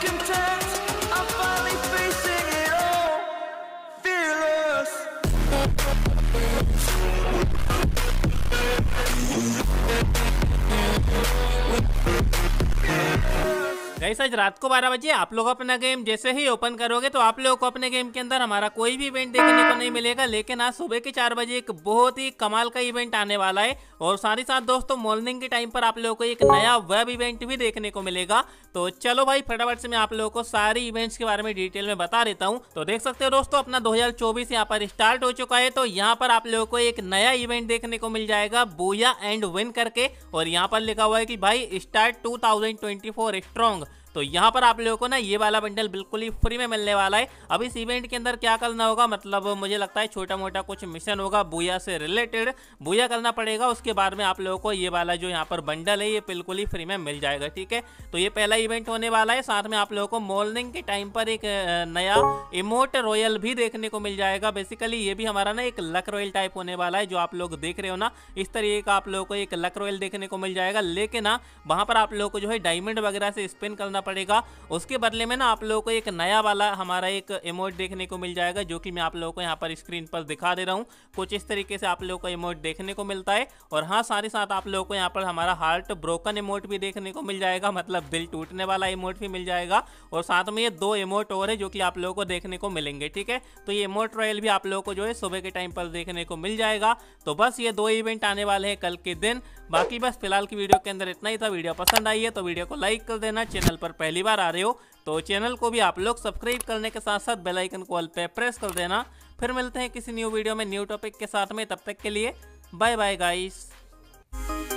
content. I'm finally facing it all, fearless. Guys आज रात को 12 बजे आप लोग अपना गेम जैसे ही ओपन करोगे तो आप लोगों को अपने गेम के अंदर हमारा कोई भी इवेंट देखने को नहीं मिलेगा, लेकिन आज सुबह के 4 बजे एक बहुत ही कमाल का इवेंट आने वाला है। और साथ ही साथ दोस्तों मॉर्निंग के टाइम पर आप लोगों को एक नया वेब इवेंट भी देखने को मिलेगा। तो चलो भाई फटाफट से मैं आप लोगों को सारी इवेंट्स के बारे में डिटेल में बता देता हूँ। तो देख सकते हो दोस्तों अपना 2024 यहाँ पर स्टार्ट हो चुका है। तो यहाँ पर आप लोगों को एक नया इवेंट देखने को मिल जाएगा बूया एंड विन करके, और यहाँ पर लिखा हुआ है कि भाई स्टार्ट 2024 स्ट्रॉन्ग। तो यहाँ पर आप लोगों को ना ये वाला बंडल बिल्कुल ही फ्री में मिलने वाला है। अब इस इवेंट के अंदर क्या करना होगा, मतलब मुझे लगता है छोटा मोटा कुछ मिशन होगा बूया से रिलेटेड, बूया करना पड़ेगा। उसके बाद में आप लोगों को ये वाला जो यहाँ पर बंडल है ये बिल्कुल ही फ्री में मिल जाएगा। ठीक है, तो ये पहला इवेंट होने वाला है। साथ में आप लोगों को मॉर्निंग के टाइम पर एक नया इमोट रॉयल भी देखने को मिल जाएगा। बेसिकली ये भी हमारा ना एक लक रॉयल टाइप होने वाला है, जो आप लोग देख रहे हो ना इस तरीके का आप लोगों को एक लक रॉयल देखने को मिल जाएगा। लेकिन ना वहां पर आप लोगों को जो है डायमंड वगैरह से स्पिन करना पड़ेगा। उसके बदले में ना आप लोगों को एक नया वाला हमारा एक इमोट देखने को मिल जाएगा, जो कि मैं आप लोगों को यहाँ पर स्क्रीन पर दिखा दे रहा हूँ। कुछ इस तरीके से आप लोगों को इमोट देखने को मिलता है। और हाँ साथ ही साथ आप लोगों को यहाँ पर हमारा हार्ट ब्रोकन इमोट भी देखने को मिल जाएगा, मतलब दिल टूटने वाला इमोट भी मिल जाएगा। और साथ में ये 2 इमोट और है जो कि आप लोगों को देखने को मिलेंगे। ठीक है, तो ये इमोट रॉयल भी आप लोगों को जो है सुबह के टाइम पर देखने को मिल जाएगा। तो बस ये 2 इवेंट आने वाले हैं कल के दिन। बाकी बस फिलहाल की वीडियो के अंदर इतना ही था। वीडियो पसंद आई है तो वीडियो को लाइक कर देना। चैनल पर पहली बार आ रहे हो तो चैनल को भी आप लोग सब्सक्राइब करने के साथ साथ बेल आइकन को ऑल पे प्रेस कर देना। फिर मिलते हैं किसी न्यू वीडियो में न्यू टॉपिक के साथ में, तब तक के लिए बाय बाय गाइस।